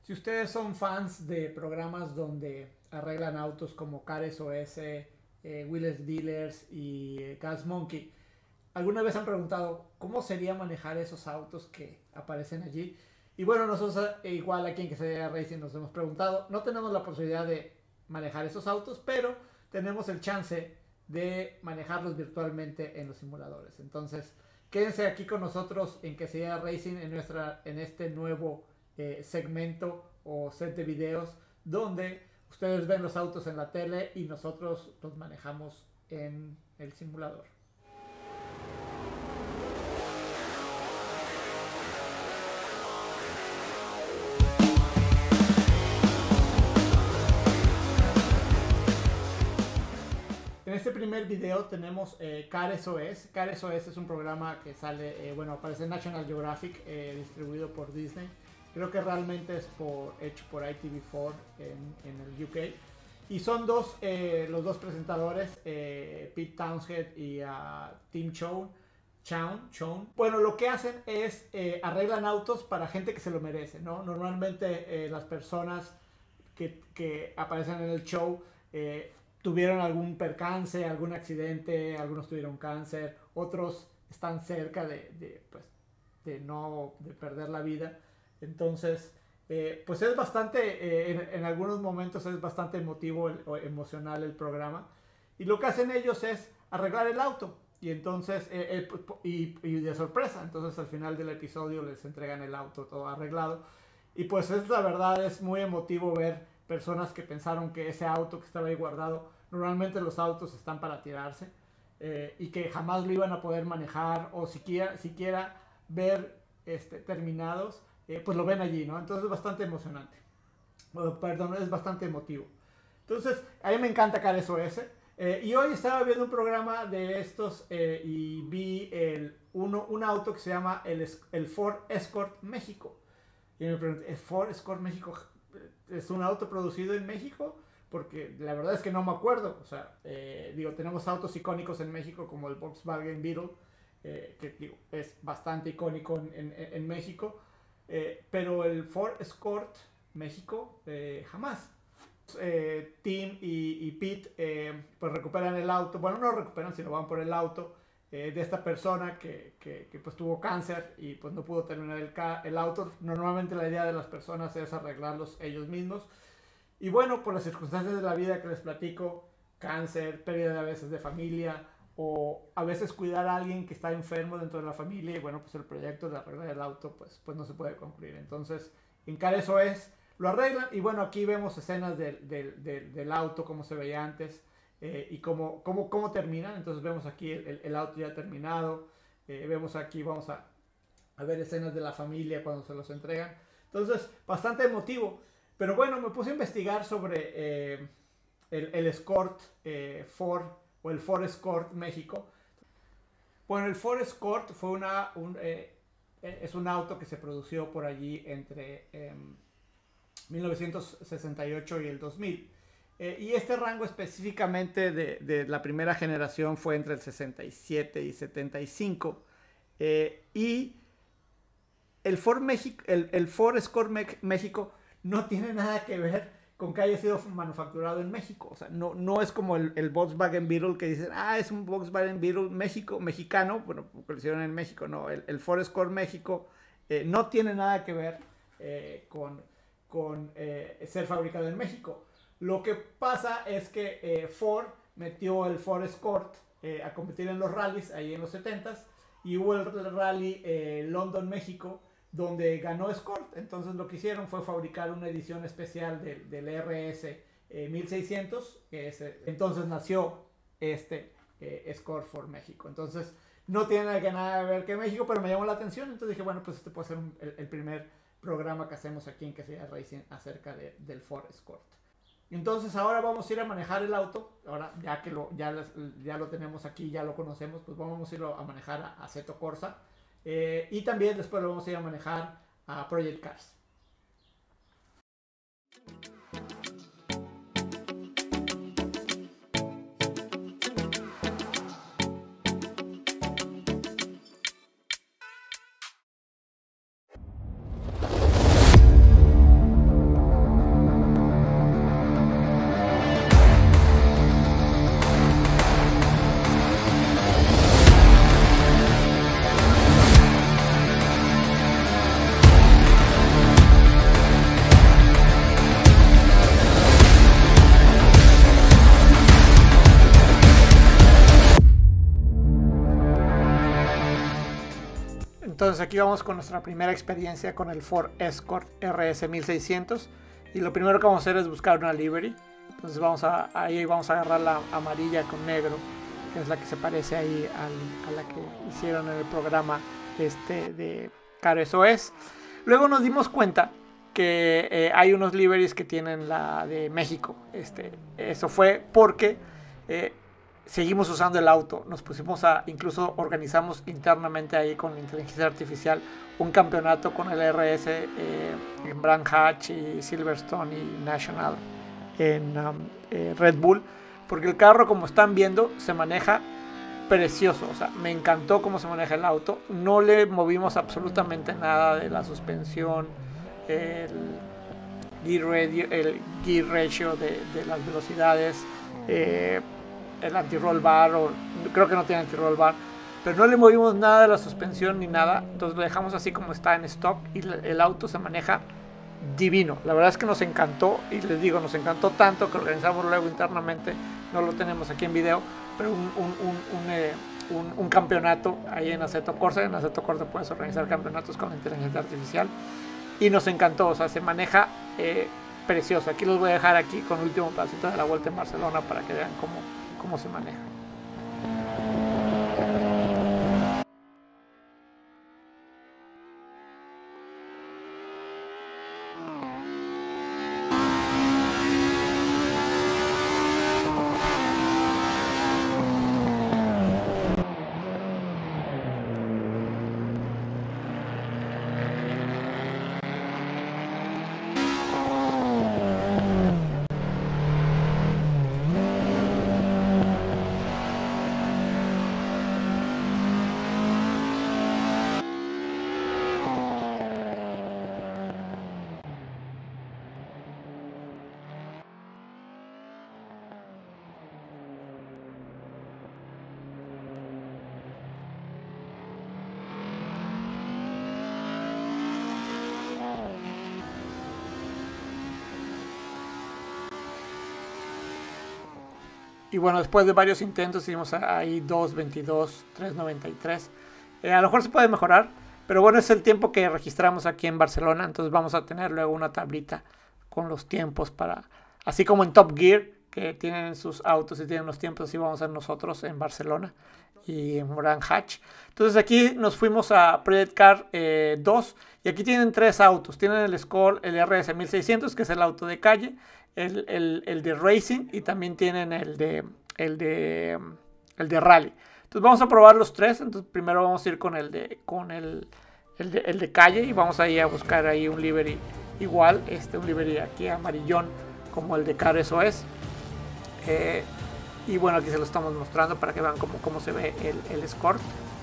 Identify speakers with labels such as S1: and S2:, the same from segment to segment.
S1: Si ustedes son fans de programas donde arreglan autos como Cars OS, Wheelers Dealers y Gas Monkey, ¿alguna vez han preguntado cómo sería manejar esos autos que aparecen allí? Y bueno, nosotros igual aquí en Quesadilla Racing nos hemos preguntado, no tenemos la posibilidad de manejar esos autos, pero tenemos el chance de manejarlos virtualmente en los simuladores. Entonces, quédense aquí con nosotros en Quesadilla Racing en este nuevo segmento o set de videos donde ustedes ven los autos en la tele y nosotros los manejamos en el simulador. En este primer video tenemos Cars OS. Cars OS es un programa que sale, bueno, aparece en National Geographic, distribuido por Disney. Creo que realmente es hecho por ITV4 en el UK. Y son los dos presentadores, Pete Townshend y Tim Chown. Bueno, lo que hacen es arreglan autos para gente que se lo merece, ¿no? Normalmente las personas que aparecen en el show tuvieron algún percance, algún accidente, algunos tuvieron cáncer, otros están cerca de perder la vida. Entonces, pues es bastante, en algunos momentos es bastante emocional el programa. Y lo que hacen ellos es arreglar el auto. Y entonces, y de sorpresa, entonces al final del episodio les entregan el auto todo arreglado. Y pues la verdad es muy emotivo ver personas que pensaron que ese auto que estaba ahí guardado, normalmente los autos están para tirarse, y que jamás lo iban a poder manejar o siquiera ver terminados, pues lo ven allí, ¿no? Entonces es bastante emocionante. Perdón, es bastante emotivo. Entonces, a mí me encanta Cars OS. Y hoy estaba viendo un programa de estos y vi un auto que se llama el Ford Escort México. Y me pregunté, ¿el Ford Escort México es un auto producido en México? Porque la verdad es que no me acuerdo. O sea, tenemos autos icónicos en México como el Volkswagen Beetle, que es bastante icónico en México. Pero el Ford Escort México, jamás. Tim y Pete pues recuperan el auto. Bueno, no lo recuperan, sino van por el auto de esta persona que pues tuvo cáncer y pues no pudo terminar el auto. Normalmente la idea de las personas es arreglarlos ellos mismos. Y bueno, por las circunstancias de la vida que les platico, cáncer, pérdida a veces de familia, o a veces cuidar a alguien que está enfermo dentro de la familia, y bueno, pues el proyecto de arreglar el auto pues no se puede concluir. Entonces, en Cars OS lo arreglan, y bueno, aquí vemos escenas del auto, como se veía antes, y cómo terminan. Entonces vemos aquí el auto ya terminado, vemos aquí, vamos a ver escenas de la familia cuando se los entregan. Entonces, bastante emotivo. Pero bueno, me puse a investigar sobre el Escort Ford, o el Ford Escort México. Bueno, el Ford Escort fue es un auto que se produjo por allí entre 1968 y el 2000. Y este rango específicamente de la primera generación fue entre el 67 y 75. Y el Ford Escort México no tiene nada que ver con que haya sido manufacturado en México. O sea, no es como el Volkswagen Beetle, que dicen, es un Volkswagen Beetle mexicano, bueno, porque lo hicieron en México. No, el Ford Escort México no tiene nada que ver con ser fabricado en México. Lo que pasa es que Ford metió el Ford Escort a competir en los rallies ahí en los 70s, y hubo el rally London, México, donde ganó Escort. Entonces lo que hicieron fue fabricar una edición especial del RS 1600, entonces nació Escort for México. Entonces no tiene nada que ver que México, pero me llamó la atención. Entonces dije, bueno, pues este puede ser el primer programa que hacemos aquí en Quesadilla Racing acerca del Ford Escort. Entonces ahora vamos a ir a manejar el auto. Ahora ya lo tenemos aquí, ya lo conocemos, pues vamos a irlo a manejar a Assetto Corsa. Y también después lo vamos a ir a manejar a Project Cars. Entonces aquí vamos con nuestra primera experiencia con el Ford Escort RS 1600. Y lo primero que vamos a hacer es buscar una livery. Entonces ahí vamos a agarrar la amarilla con negro, que es la que se parece ahí a la que hicieron en el programa de CarSOS. Luego nos dimos cuenta que hay unos liveries que tienen la de México. Eso fue porque seguimos usando el auto. Nos pusimos incluso organizamos internamente ahí con inteligencia artificial un campeonato con el RS en Brand Hatch y Silverstone y National en Red Bull, porque el carro, como están viendo, se maneja precioso. O sea, me encantó cómo se maneja el auto. No le movimos absolutamente nada de la suspensión, el gear ratio de las velocidades, el anti-roll bar, creo que no tiene anti-roll bar, pero no le movimos nada de la suspensión ni nada. Entonces lo dejamos así como está en stock y el auto se maneja divino. La verdad es que nos encantó, y les digo, nos encantó tanto que organizamos luego internamente, no lo tenemos aquí en video, pero un campeonato ahí en Assetto Corsa. En Assetto Corsa puedes organizar campeonatos con la inteligencia artificial y nos encantó. O sea, se maneja precioso. Aquí los voy a dejar aquí con el último pedacito de la vuelta en Barcelona para que vean cómo se maneja. Y bueno, después de varios intentos hicimos ahí 2.22, 3.93. A lo mejor se puede mejorar, pero bueno, es el tiempo que registramos aquí en Barcelona. Entonces vamos a tener luego una tablita con los tiempos para, así como en Top Gear, que tienen sus autos y tienen los tiempos, así vamos a hacer nosotros en Barcelona y en Brand Hatch. Entonces aquí nos fuimos a Project Car 2 y aquí tienen tres autos. Tienen el Escort, el RS 1600, que es el auto de calle, el de Racing, y también tienen el de Rally. Entonces vamos a probar los tres. Entonces primero vamos a ir con el de calle y vamos a ir a buscar ahí un livery igual, un livery aquí amarillón como el de CarSOS. Y bueno, aquí se lo estamos mostrando para que vean cómo se ve el Escort.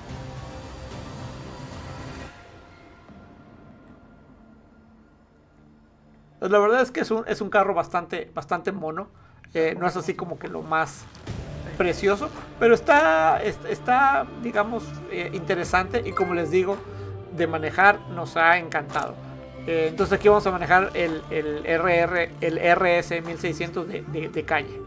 S1: Pues la verdad es que es un carro bastante mono. No es así como que lo más precioso, pero está digamos, interesante, y como les digo, de manejar nos ha encantado. Entonces aquí vamos a manejar el RS 1600 de calle.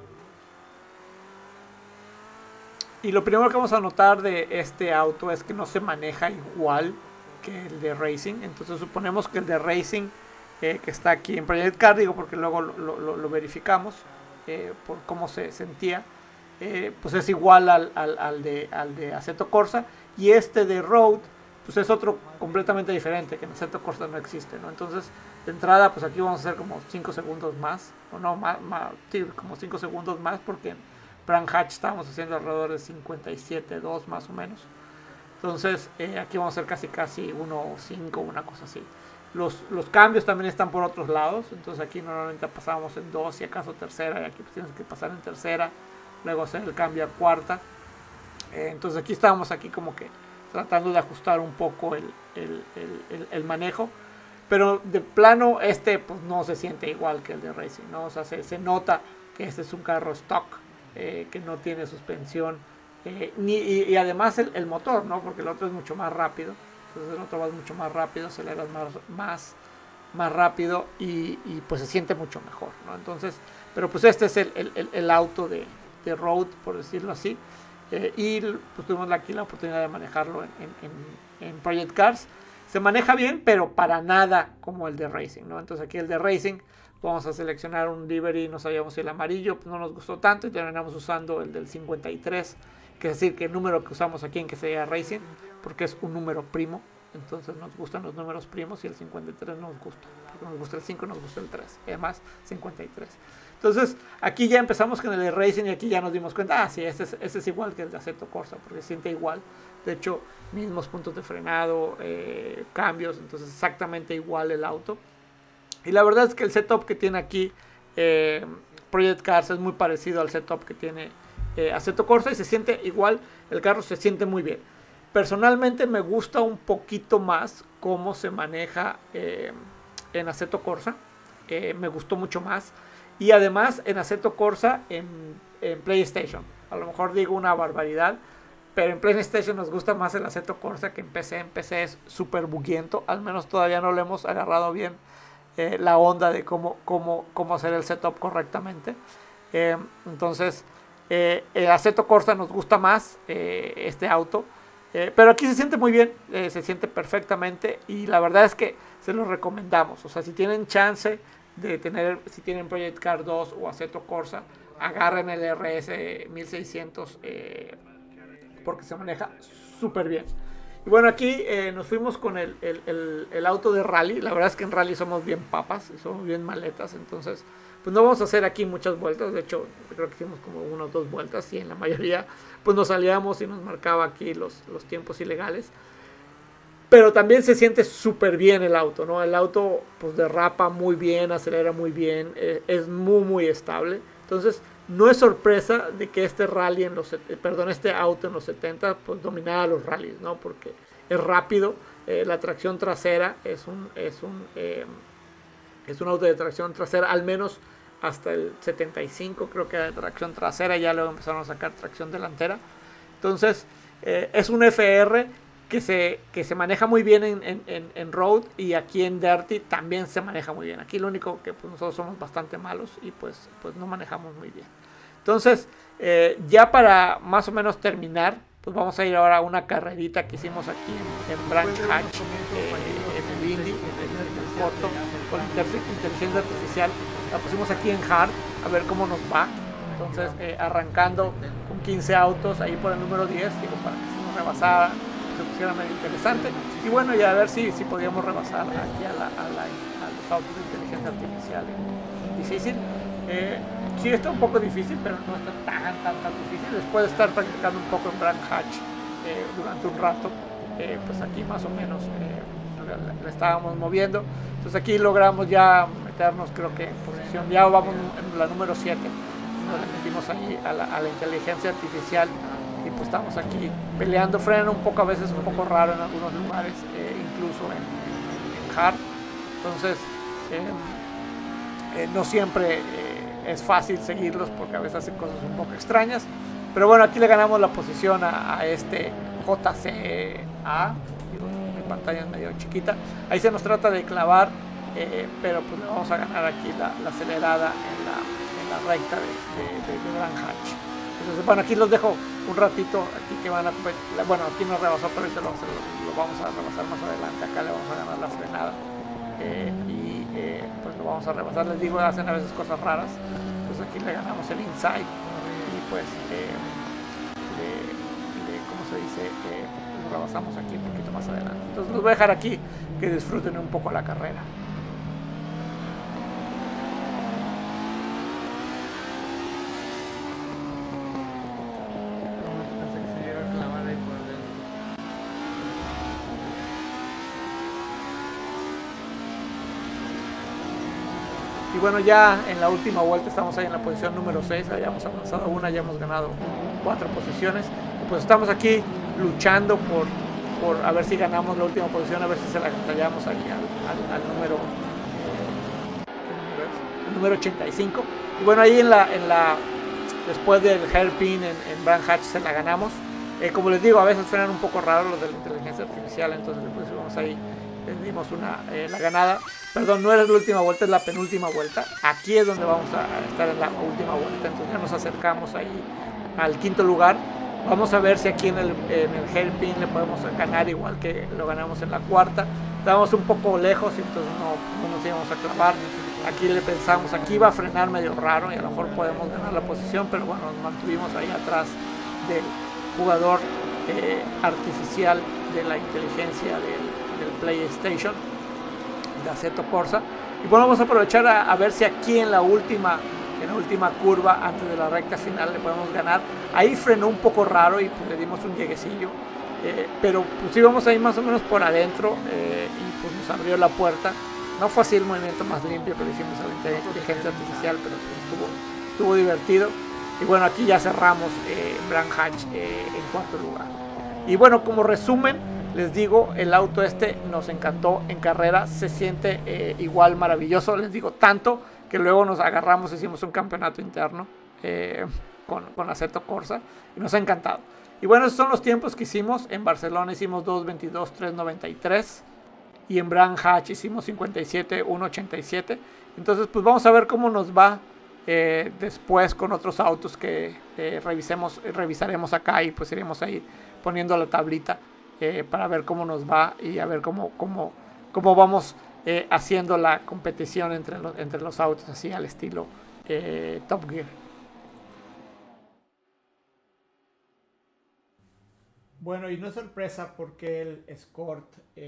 S1: Y lo primero que vamos a notar de este auto es que no se maneja igual que el de Racing. Entonces suponemos que el de Racing, que está aquí en Project Car, digo porque luego lo verificamos por cómo se sentía, pues es igual al de Assetto Corsa, y este de Road pues es otro completamente diferente, que en Assetto Corsa no existe, ¿no? Entonces de entrada pues aquí vamos a hacer como 5 segundos más, o no, sí, como 5 segundos más, porque en Brand Hatch estábamos haciendo alrededor de 57.2 más o menos. Entonces aquí vamos a hacer casi 1.5, una cosa así. Los cambios también están por otros lados. Entonces aquí normalmente pasábamos en 2 y acaso tercera, y aquí pues tienes que pasar en tercera, luego hacer el cambio a cuarta. Entonces aquí estábamos como que tratando de ajustar un poco el manejo, pero de plano pues no se siente igual que el de Racing, ¿no? O sea, se nota que este es un carro stock, que no tiene suspensión, y además el motor, ¿no? Porque el otro es mucho más rápido. Entonces el otro va mucho más rápido, aceleras más rápido, y pues se siente mucho mejor, ¿no? Entonces, pero pues este es el auto de Road, por decirlo así, y pues tuvimos aquí la oportunidad de manejarlo
S2: en Project Cars. Se maneja bien, pero para nada como el de Racing, ¿no? Entonces aquí el de Racing, vamos a seleccionar un livery, no sabíamos si el amarillo, pues no nos gustó tanto y terminamos usando el del 53, que es decir, que el número que usamos aquí en que sería Racing, porque es un número primo. Entonces nos gustan los números primos y el 53 nos gusta. Porque nos gusta el 5, nos gusta el 3. Además, 53. Entonces, aquí ya empezamos con el de Racing y aquí ya nos dimos cuenta, sí, este es igual que el de Assetto Corsa, porque se siente igual. De hecho, mismos puntos de frenado, cambios, entonces exactamente igual el auto. Y la verdad es que el setup que tiene aquí Project Cars es muy parecido al setup que tiene Assetto Corsa y se siente igual, el carro se siente muy bien. Personalmente me gusta un poquito más cómo se maneja en Assetto Corsa. Me gustó mucho más. Y además en Assetto Corsa en PlayStation. A lo mejor digo una barbaridad, pero en PlayStation nos gusta más el Assetto Corsa que en PC. En PC es súper buguiento. Al menos todavía no le hemos agarrado bien la onda de cómo hacer el setup correctamente. Entonces, el Assetto Corsa nos gusta más este auto. Pero aquí se siente muy bien, se siente perfectamente y la verdad es que se los recomendamos. O sea, si tienen chance de tener, si tienen Project Cars 2 o Assetto Corsa, agarren el RS 1600 porque se maneja súper bien. Y bueno, aquí nos fuimos con el auto de rally. La verdad es que en rally somos bien papas, somos bien maletas, entonces pues no vamos a hacer aquí muchas vueltas. De hecho, creo que hicimos como 1 o 2 vueltas y en la mayoría pues nos salíamos y nos marcaba aquí los tiempos ilegales. Pero también se siente súper bien el auto, ¿no? El auto pues derrapa muy bien, acelera muy bien, es muy estable. Entonces no es sorpresa de que este rally este auto en los 70 pues dominara los rallies, ¿no? Porque es rápido, la tracción trasera es un auto de tracción trasera, al menos hasta el 75 creo que era de tracción trasera, ya luego empezaron a sacar tracción delantera. Entonces es un FR que se maneja muy bien en road y aquí en dirty también se maneja muy bien. Aquí lo único que pues, nosotros somos bastante malos y pues no manejamos muy bien. Entonces ya para más o menos terminar, pues vamos a ir ahora a una carrerita que hicimos aquí en Branch Hatch, en el Indy, en el corto, con inteligencia artificial. La pusimos aquí en hard, a ver cómo nos va. Entonces arrancando con 15 autos ahí por el número 10, digo, para que se nos rebasara, se pusiera medio interesante. Y bueno, ya a ver si podíamos rebasar aquí a los autos de inteligencia artificial. Difícil. Sí está un poco difícil, pero no está tan difícil. Después de estar practicando un poco en Branch Hatch durante un rato, pues aquí más o menos la estábamos moviendo. Entonces aquí logramos ya meternos, creo que en posición, ya vamos en la número 7. Nos le metimos ahí a la inteligencia artificial y pues estamos aquí peleando. Frena un poco, a veces un poco raro en algunos lugares, incluso en hard. Entonces no siempre es fácil seguirlos porque a veces hacen cosas un poco extrañas, pero bueno, aquí le ganamos la posición a este JCA. Mi pantalla es medio chiquita, ahí se nos trata de clavar, pero pues le vamos a ganar aquí la acelerada en la recta de Branch Hatch. Entonces bueno, aquí los dejo un ratito, aquí que van a, bueno, aquí nos rebasó, pero ahorita lo vamos a rebasar más adelante. Acá le vamos a ganar la frenada pues lo vamos a rebasar. Les digo, hacen a veces cosas raras. Entonces aquí le ganamos el inside y pues ¿cómo se dice? Lo rebasamos aquí un poquito más adelante. Entonces los voy a dejar aquí que disfruten un poco la carrera. Y bueno, ya en la última vuelta estamos ahí en la posición número 6, ya hemos avanzado una, ya hemos ganado 4 posiciones. Y pues estamos aquí luchando por a ver si ganamos la última posición, a ver si se la callamos ahí al número 85. Y bueno, ahí después del hairpin en Branch Hatch se la ganamos. Como les digo, a veces frenan un poco raro los de la inteligencia artificial, entonces pues vamos ahí, les dimos la ganada. Perdón, no es la última vuelta, es la penúltima vuelta. Aquí es donde vamos a estar en la última vuelta. Entonces ya nos acercamos ahí al quinto lugar. Vamos a ver si aquí en el hairpin le podemos ganar igual que lo ganamos en la cuarta. Estábamos un poco lejos y entonces no nos íbamos a clavar. Aquí le pensamos, aquí va a frenar medio raro y a lo mejor podemos ganar la posición, pero bueno, nos mantuvimos ahí atrás del jugador artificial de la inteligencia del PlayStation, de Assetto Corsa. Y bueno, vamos a aprovechar a ver si aquí en la última curva, antes de la recta final, le podemos ganar. Ahí frenó un poco raro y pues le dimos un lleguecillo, pero pues íbamos ahí más o menos por adentro y pues nos abrió la puerta. No fue así el movimiento más limpio que lo hicimos a la inteligencia artificial, pero pues estuvo divertido. Y bueno, aquí ya cerramos Brands Hatch en cuarto lugar. Y bueno, como resumen, les digo, el auto nos encantó en carrera, se siente igual maravilloso, les digo, tanto que luego nos agarramos, hicimos un campeonato interno con Assetto Corsa y nos ha encantado. Y bueno, esos son los tiempos que hicimos. En Barcelona hicimos 2:22, 3:93 y en Brands Hatch hicimos 57, 1:87. Entonces pues vamos a ver cómo nos va después con otros autos que revisaremos acá y pues iremos ahí poniendo la tablita para ver cómo nos va y a ver cómo vamos haciendo la competición entre los autos así al estilo Top Gear.
S1: Bueno, y no es sorpresa porque el Escort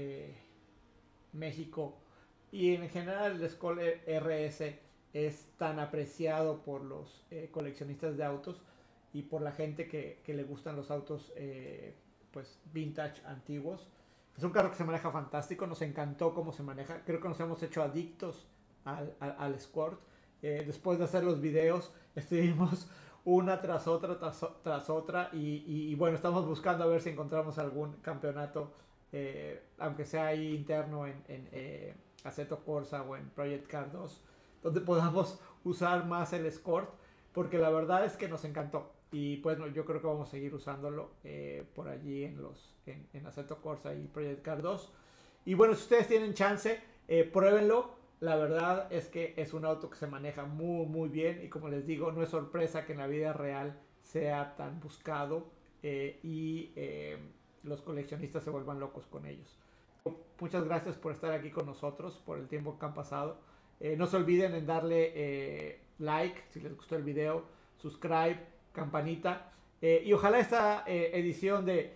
S1: México y en general el Escort RS es tan apreciado por los coleccionistas de autos y por la gente que le gustan los autos pues vintage, antiguos. Es un carro que se maneja fantástico, nos encantó cómo se maneja, creo que nos hemos hecho adictos al Escort. Después de hacer los videos estuvimos una tras otra y bueno, estamos buscando a ver si encontramos algún campeonato, aunque sea ahí interno en Assetto Corsa o en Project Car 2, donde podamos usar más el Escort, porque la verdad es que nos encantó. Y pues no, yo creo que vamos a seguir usándolo por allí en Assetto Corsa y Project Car 2. Y bueno, si ustedes tienen chance, pruébenlo. La verdad es que es un auto que se maneja muy bien y como les digo, no es sorpresa que en la vida real sea tan buscado y los coleccionistas se vuelvan locos con ellos. Muchas gracias por estar aquí con nosotros, por el tiempo que han pasado. No se olviden en darle like si les gustó el video, subscribe, campanita y ojalá esta edición de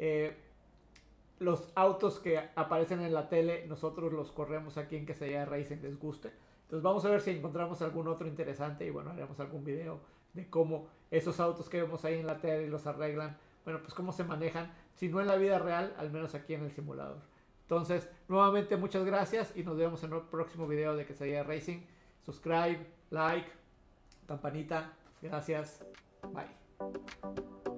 S1: los autos que aparecen en la tele nosotros los corremos aquí en Quesadilla Racing les guste. Entonces vamos a ver si encontramos algún otro interesante y bueno, haremos algún video de cómo esos autos que vemos ahí en la tele los arreglan, bueno, pues cómo se manejan, si no en la vida real, al menos aquí en el simulador. Entonces, nuevamente muchas gracias y nos vemos en el próximo video de Quesadilla Racing. Subscribe, like, campanita. Gracias. Bye.